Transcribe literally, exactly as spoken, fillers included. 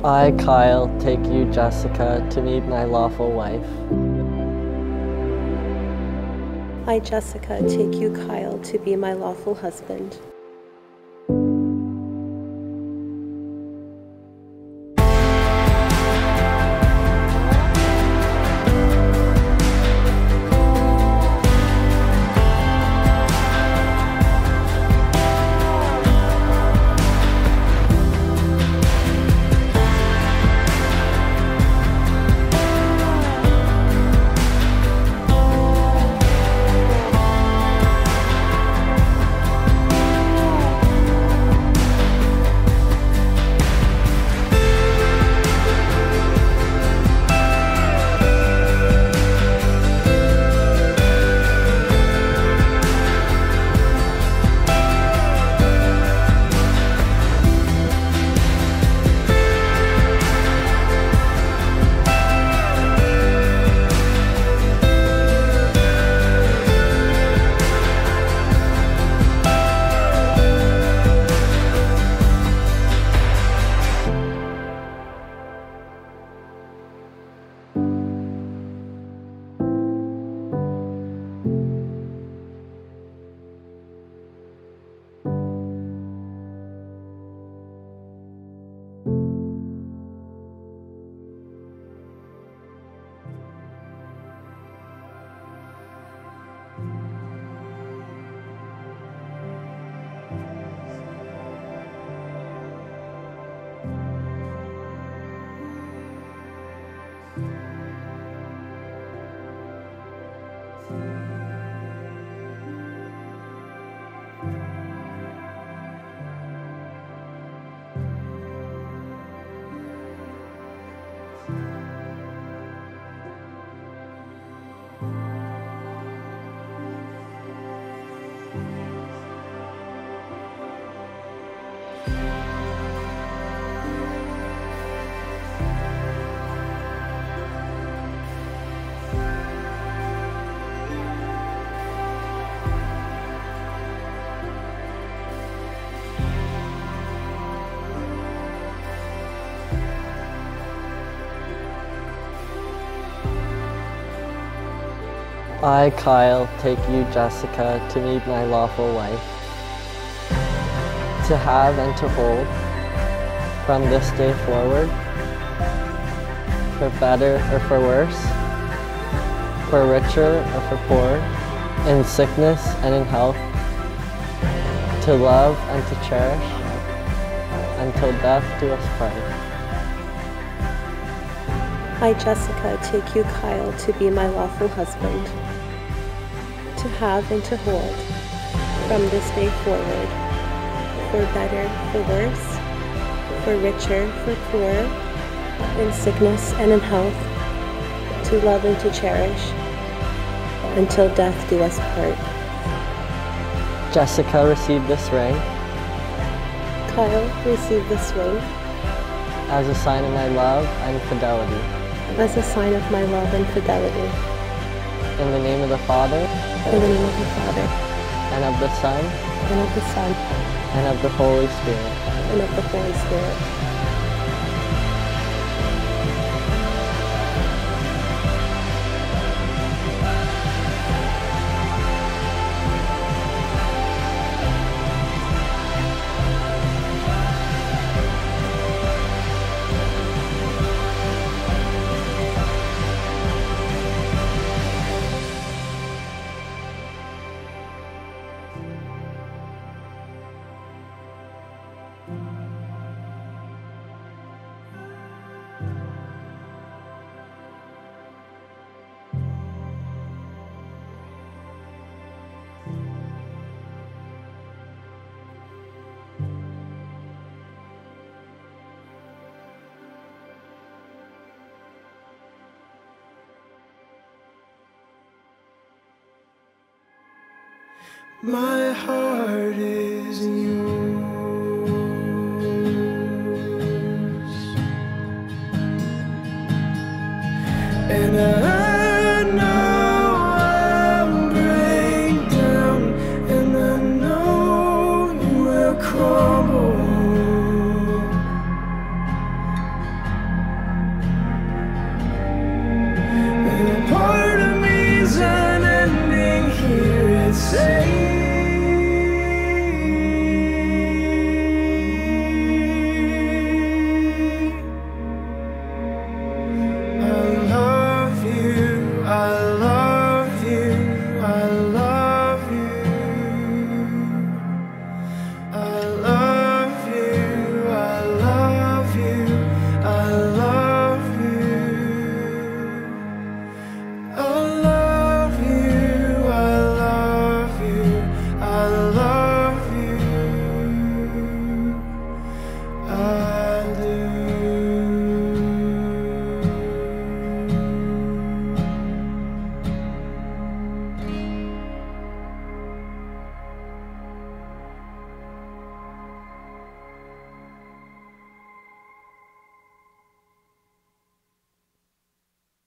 I, Kyle, take you, Jessica, to be my lawful wife. I, Jessica, take you, Kyle, to be my lawful husband. I, Kyle, take you, Jessica, to be my lawful wife, to have and to hold, from this day forward, for better or for worse, for richer or for poor, in sickness and in health, to love and to cherish, until death do us part. I, Jessica, take you, Kyle, to be my lawful husband, to have and to hold, from this day forward, for better, for worse, for richer, for poor, in sickness and in health, to love and to cherish, until death do us part. Jessica, receive this ring Kyle, receive this ring as a sign of my love and fidelity. as a sign of my love and fidelity. In the name of the Father, In the name of the Father, and of the Son, and of the Son, and of the Holy Spirit. and of the Holy Spirit. My heart is yours, and I